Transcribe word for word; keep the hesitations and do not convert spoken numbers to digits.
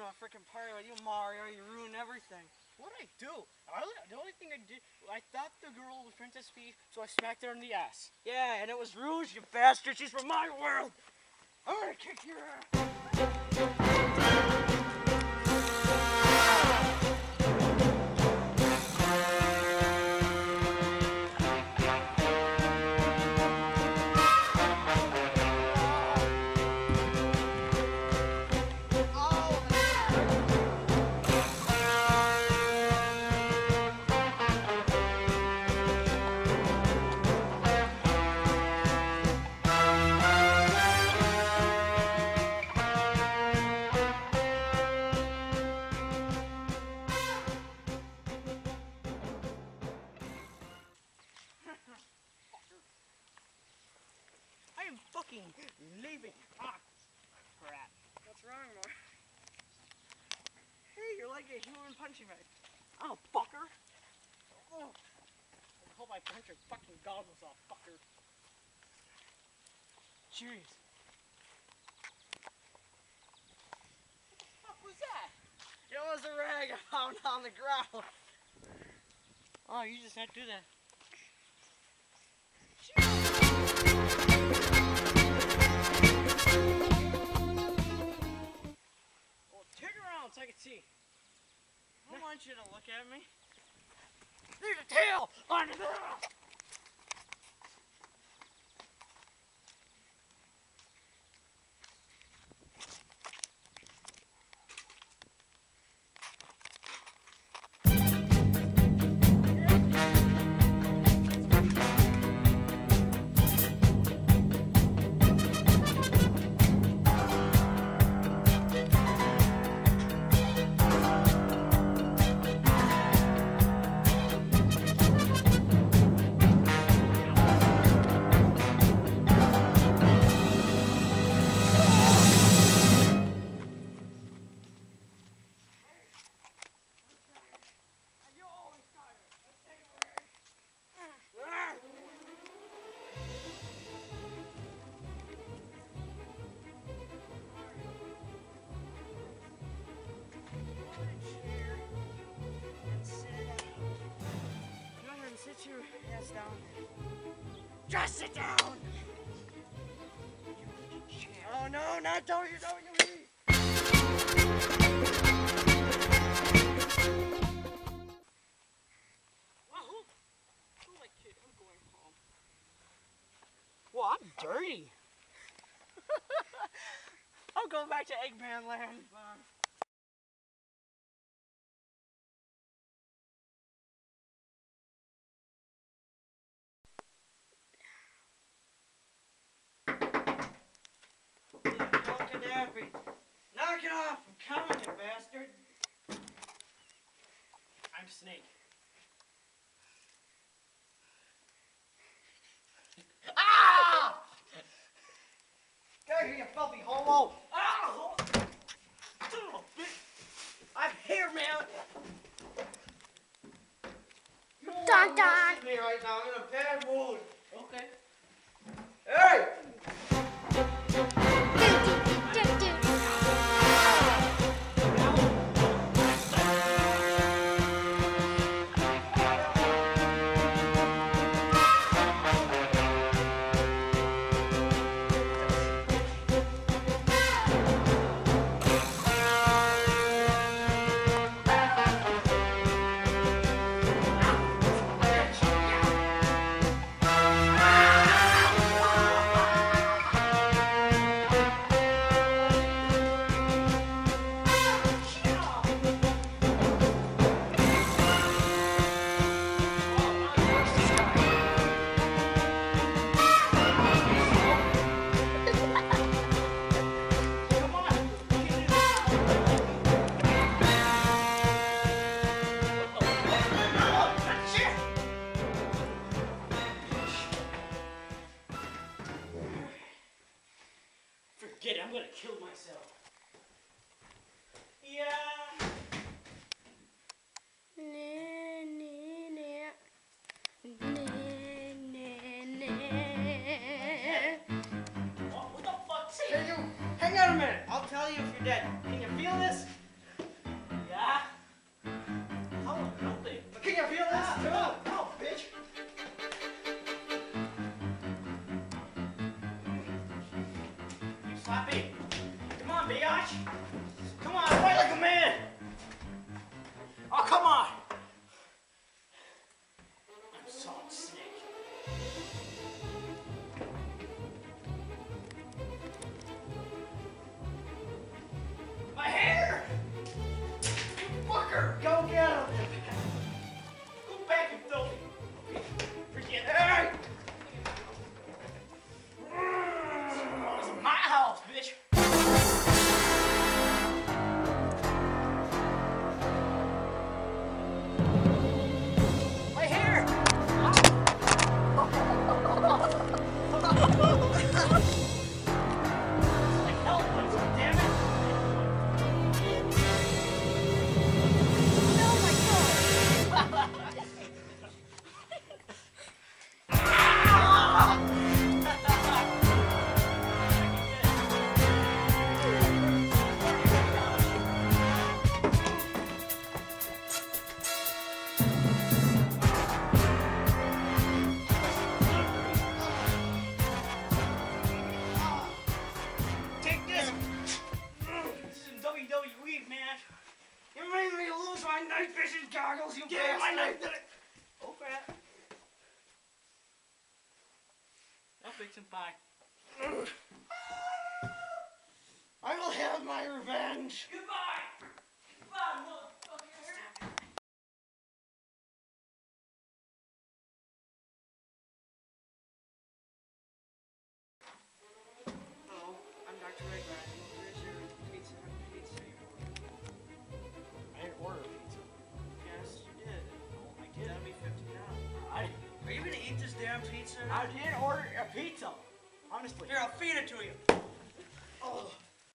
a freaking party with you, Mario. You ruined everything. What did I do? I, the only thing I did, I thought the girl was Princess Peach, so I smacked her in the ass. Yeah, and it was Rouge, you bastard. She's from my world. I'm gonna kick your ass. I am fucking leaving. Ah, crap. What's wrong, Mario? Hey, you're like a human punching bag. Oh, fucker. Oh. I hope I punch your fucking goggles off, fucker. Jeez. What was that? It was a rag I found on the ground. Oh, you just had to do that. Well, turn around so I can see. I don't want you to look at me. There's a tail on the ground. Sit your ass down. Just sit down. Oh no, not W W E! Wahoo! Oh my kid, I'm going home. Well, I'm dirty. I'm going back to Eggman Land. Knock it off! I'm coming, you bastard! I'm Snake. Ah! Get here, you filthy homo! Ah! I'm here, man! You don't Dun, want to dun. mess with me right now. I'm in a bad mood. Okay. Hey! Forget it, I'm gonna kill myself. Yeah. What, what the fuck? Can you hang on a minute? I'll tell you if you're dead. Can you feel this? Slappy. Come on, biatch. Come on, fight like a man. Oh, come on. I'm Solid Snake. My hair! You fucker! Go get him! Go back and throw me. Forget it. Hey! This is my house, bitch. My hair! Like hell, damn it! Oh my god! Take this! This is W W E, man. You made me lose my night vision goggles, you bastard! My night vision! Oh, crap. I'll fix him fine. I will have my revenge. Goodbye! Goodbye, motherfucker! Hello, I'm Doctor Redgrine. Where's your pizza? Pizza you ordered? I didn't order pizza. Yes, you did. No, I didn't. That'll be fifty dollars. I, Are you gonna eat this damn pizza? I didn't order a pizza. Honestly. Here, I'll feed it to you. Oh.